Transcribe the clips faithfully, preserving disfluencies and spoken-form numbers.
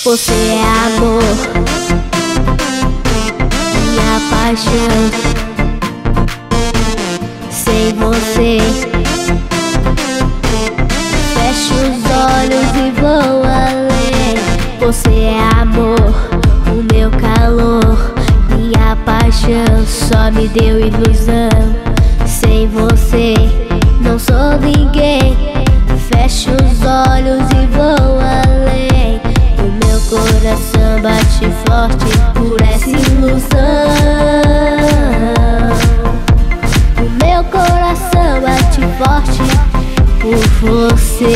Você é amor, minha paixão. Sem você, fecho os olhos e vou além. Você é amor, o meu calor, minha paixão. Só me deu ilusão. Sem você, não sou ninguém. Fecho os olhos e vou além. O meu coração bate forte por essa ilusão. O meu coração bate forte por você.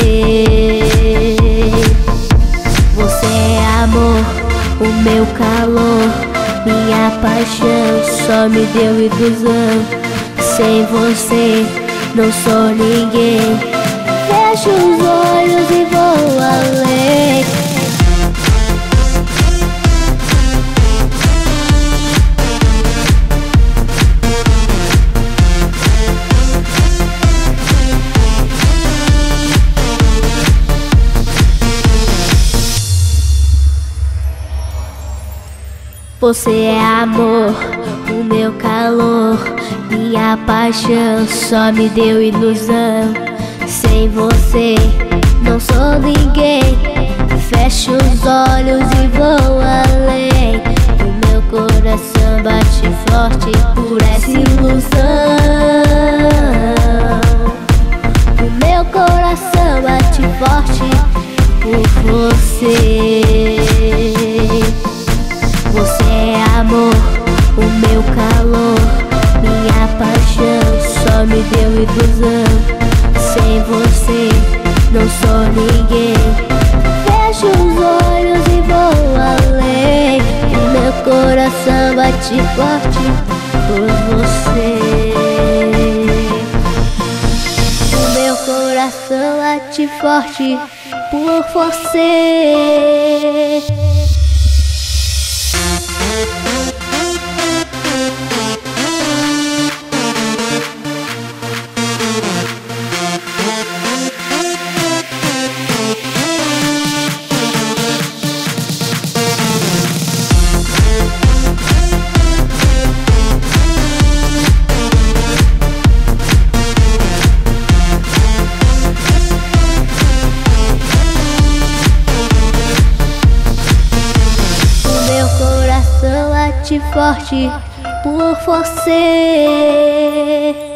Você é amor, o meu calor, minha paixão. Só me deu ilusão. Sem você, não sou ninguém. Fecho os olhos e vou além. Você é amor, o meu calor, minha paixão. Só me deu ilusão. Sem você, não sou ninguém. Fecho os olhos e vou além. O meu coração bate forte por essa ilusão. O meu coração bate forte por você. Você é amor, o meu calor, minha paixão. Só me deu ilusão. Sem você, não sou ninguém. Fecho os olhos e vou além. O meu coração bate forte por você. O meu coração bate forte por você. Forte por você.